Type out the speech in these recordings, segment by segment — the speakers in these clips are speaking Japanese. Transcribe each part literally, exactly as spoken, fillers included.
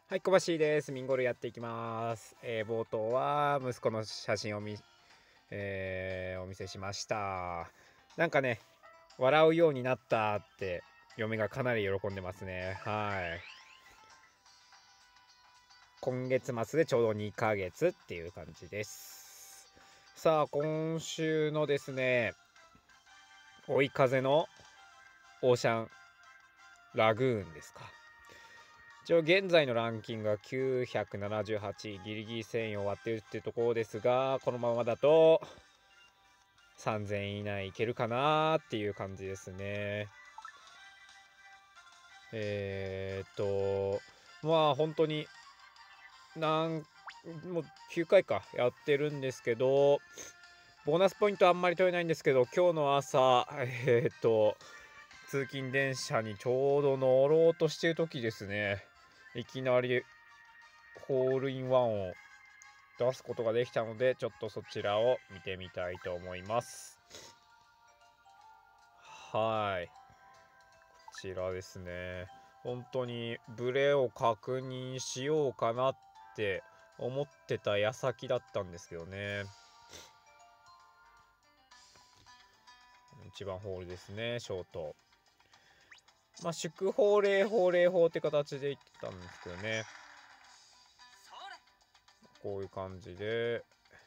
はい、小橋です。ミンゴルやっていきます。えー冒頭は息子の写真を見、えーお見せしました。なんかね、笑うようになったって嫁がかなり喜んでますね。はい。今月末でちょうどにかげつっていう感じです。さあ、今週のですね、追い風のオーシャンラグーンですか。一応現在のランキングがきゅうひゃくななじゅうはちい、ギリギリせんいを割ってるっていうところですが、このままだとさんぜんい以内いけるかなっていう感じですね。えー、っとまあ本当になんもうきゅうかいかやってるんですけど、ボーナスポイントあんまり取れないんですけど、今日の朝えー、っと通勤電車にちょうど乗ろうとしてる時ですね、いきなりホールインワンを出すことができたので、ちょっとそちらを見てみたいと思います。はい、こちらですね。本当にブレを確認しようかなって思ってた矢先だったんですけどね。いちばんホールですね、ショート。まあ祝法礼法礼法って形で言ってたんですけどね、こういう感じで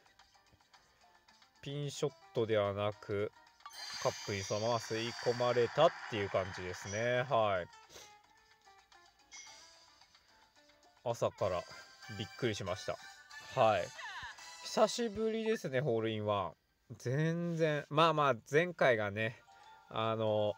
ピンショットではなくカップにそのまま吸い込まれたっていう感じですね。はい、朝からびっくりしました。はい、久しぶりですね、ホールインワン。全然まあまあ前回がね、あの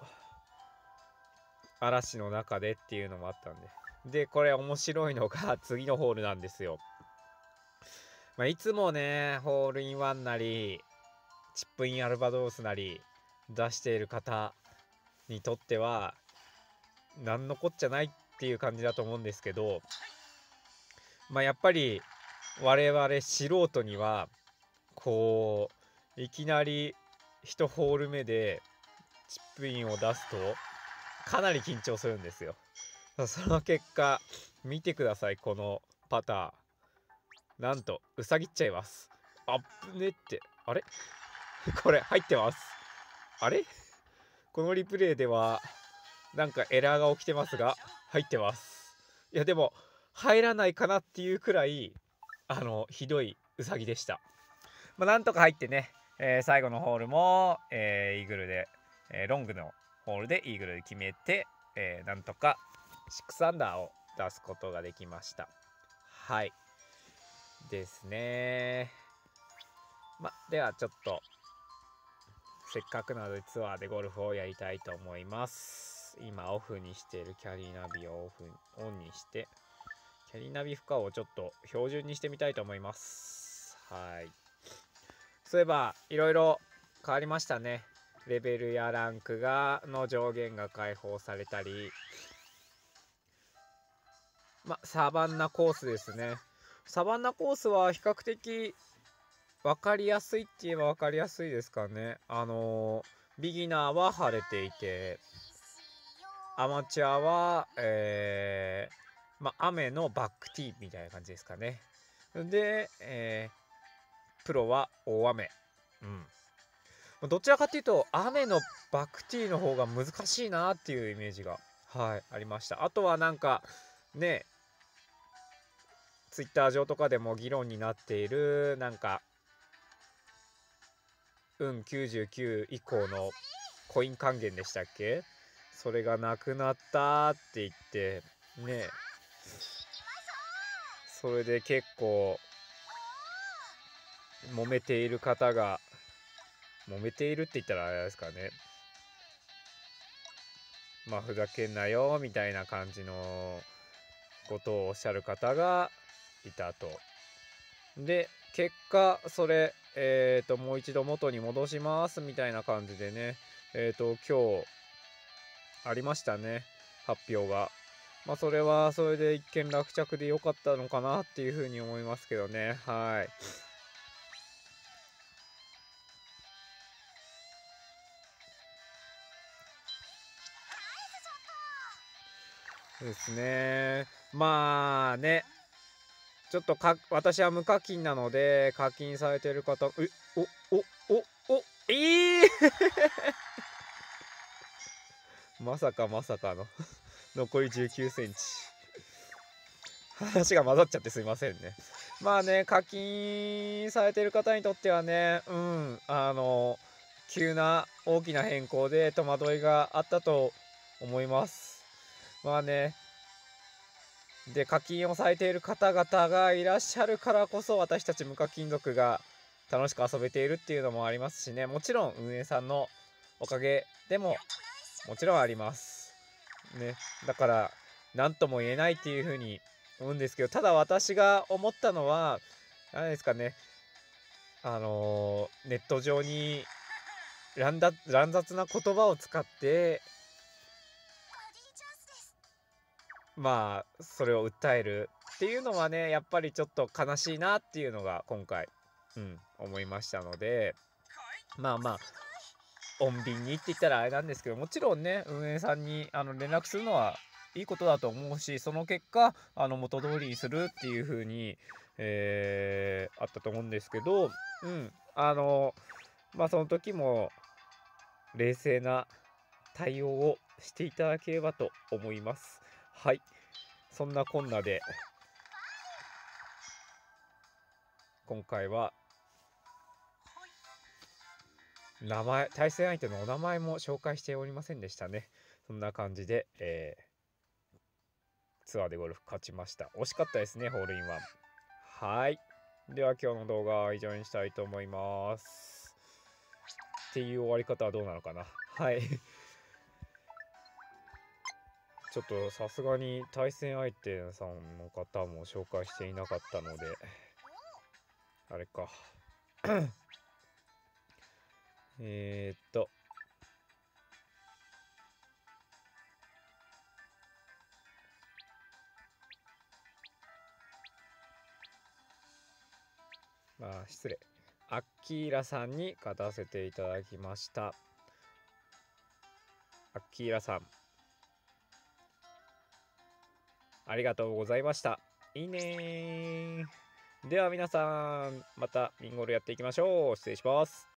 嵐の中でっていうのもあったんで、でこれ面白いのが次のホールなんですよ。まあ、いつもねホールインワンなりチップインアルバドースなり出している方にとっては何のこっちゃないっていう感じだと思うんですけど、まあやっぱり我々素人にはこういきなりいちホール目でチップインを出すとかなり緊張するんですよ。その結果見てください、このパター。なんとうさぎっちゃいます。あっぶねって、あれこれ入ってます。あれこのリプレイではなんかエラーが起きてますが入ってます。いやでも入らないかなっていうくらいあのひどいウサギでした。まあ、なんとか入ってね、えー最後のホールも、えーイーグルで、えーロングのホールでイーグルで決めて、えーなんとかろくアンダーを出すことができました。はいですね。まではちょっとせっかくなのでツアーでゴルフをやりたいと思います。今オフにしているキャリーナビをオフオンにして、キャリーナビ負荷をちょっと標準にしてみたいと思います。はい、そういえばいろいろ変わりましたね。レベルやランクがの上限が解放されたり、まサバンナコースですね。サバンナコースは比較的分かりやすいって言えば分かりやすいですかね。あのービギナーは晴れていて、アマチュアは、えー、まあ、雨のバックティーみたいな感じですかね。で、えー、プロは大雨。うん。どちらかというと、雨のバックティーの方が難しいなっていうイメージが、はい、ありました。あとはなんか、ね、ツイッター上とかでも議論になっている、なんか、運きゅうじゅうきゅう以降のコイン還元でしたっけ、それがなくなったって言ってね、それで結構揉めている方が、揉めているって言ったらあれですかね、まあふざけんなよみたいな感じのことをおっしゃる方がいたと。で結果それ、えー、ともう一度元に戻しますみたいな感じでね、えー、と今日ありましたね、発表が。まあそれはそれで一件落着で良かったのかなっていうふうに思いますけどね。はいですね。 まあね、ちょっとか私は無課金なので、課金されてる方、え、おおおおええまさかまさかの残りじゅうきゅうセンチ。話が混ざっちゃってすいませんね。まあね、課金されてる方にとってはね、うん、あの、急な大きな変更で戸惑いがあったと思います。まあね、で、課金をされている方々がいらっしゃるからこそ、私たち無課金族が楽しく遊べているっていうのもありますしね、もちろん運営さんのおかげでももちろんあります。ね、だから、なんとも言えないっていう風に思うんですけど、ただ私が思ったのは、何ですかね、あの、ネット上に乱だ乱雑な言葉を使って、まあ、それを訴えるっていうのはね、やっぱりちょっと悲しいなっていうのが今回、うん、思いましたので、まあまあ、穏便にって言ったらあれなんですけど、もちろんね、運営さんにあの連絡するのはいいことだと思うし、その結果、あの元通りにするっていう風に、えーあったと思うんですけど、うん、あの、まあその時も冷静な対応をしていただければと思います。はい。そんなこんなで、今回は名前、対戦相手のお名前も紹介しておりませんでしたね。そんな感じで、えーツアーでゴルフ勝ちました。惜しかったですね、ホールインワン。はい。では今日の動画は以上にしたいと思います。っていう終わり方はどうなのかな。はい。ちょっとさすがに対戦相手さんの方も紹介していなかったので、あれか。えーっと、まあ、失礼。アッキーラさんに勝たせていただきました。アッキーラさん、ありがとうございました。いいねー。では皆さん、またミンゴルやっていきましょう。失礼します。